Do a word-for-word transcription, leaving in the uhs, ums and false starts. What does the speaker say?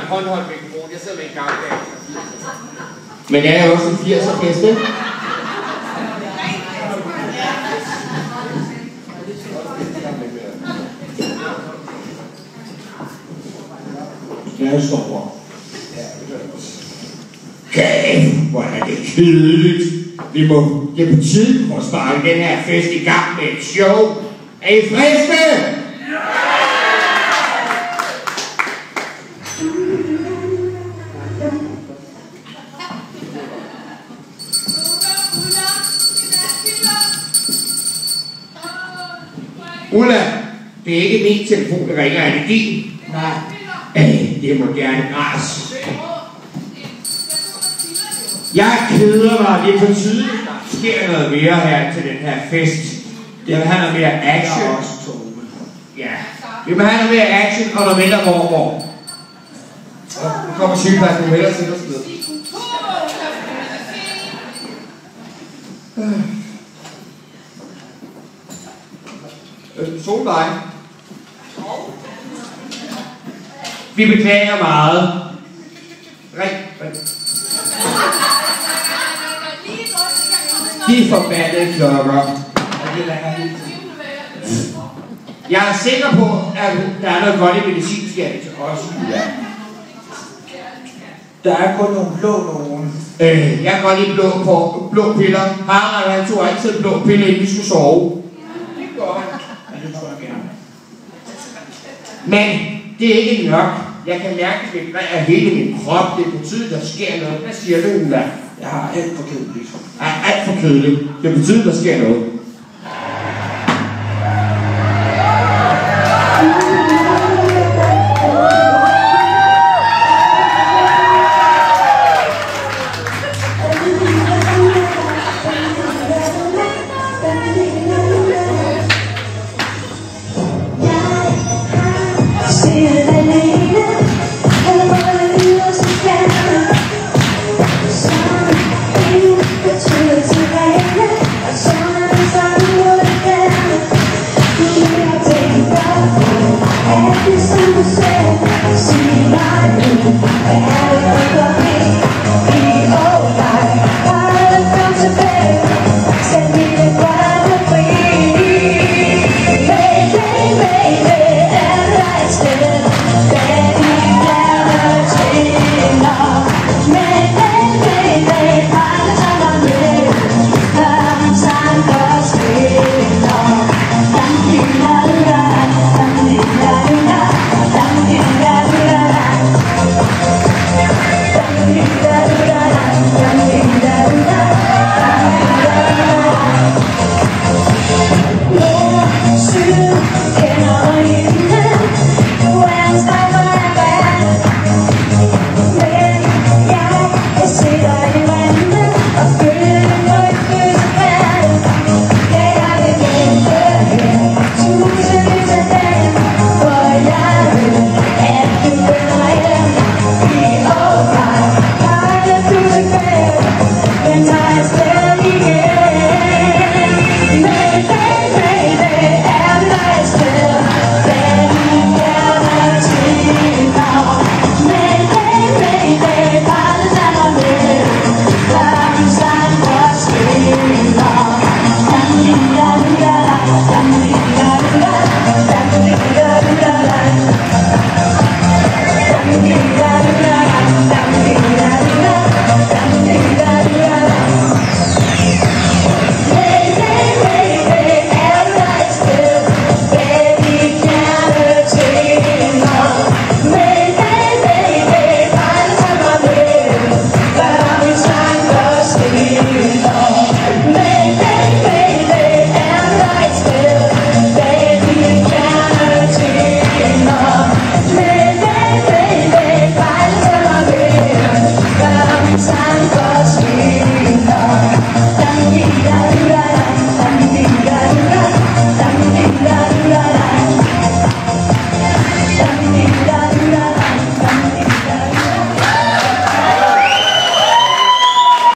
håndholdt mikrofon. Jeg sidder med en gammeldag. Men jeg er jo også en firser bedste. Jeg står. Kæft, hvor er det kedeligt. Vi må, det er på tide for at sparke den her fest i gang med et show. Er I friske? Ulla, det er ikke min telefon, der ringer. Er det din? Nej. Øh, det er moderne græs. Jeg keder mig. Det er på tide, der sker noget mere her til den her fest. Det vil have noget mere action. Ja, vi vil have noget mere action og noget mindre mormor. Nu kommer sygeplejersken nu hellere til os ned. Øh, Solvej. Vi beklager meget. Ring, ring. De forbandede klokker. Jeg er sikker på, at der er noget godt i medicinskabet til os. Ja. Der er kun nogle blå nogen. Øh, jeg kan godt lide blå, på, blå piller. Harald, han tog altid blå piller, inden vi skulle sove. Det går han. Ja, det tror jeg gerne. Men det er ikke nok. Jeg kan mærke, at det vibrerer hele min krop. Det betyder, at der sker noget. Hvad siger du, Ulla? Jeg har alt for kedeligt. Er alt for kedeligt. Det betyder, at der sker noget.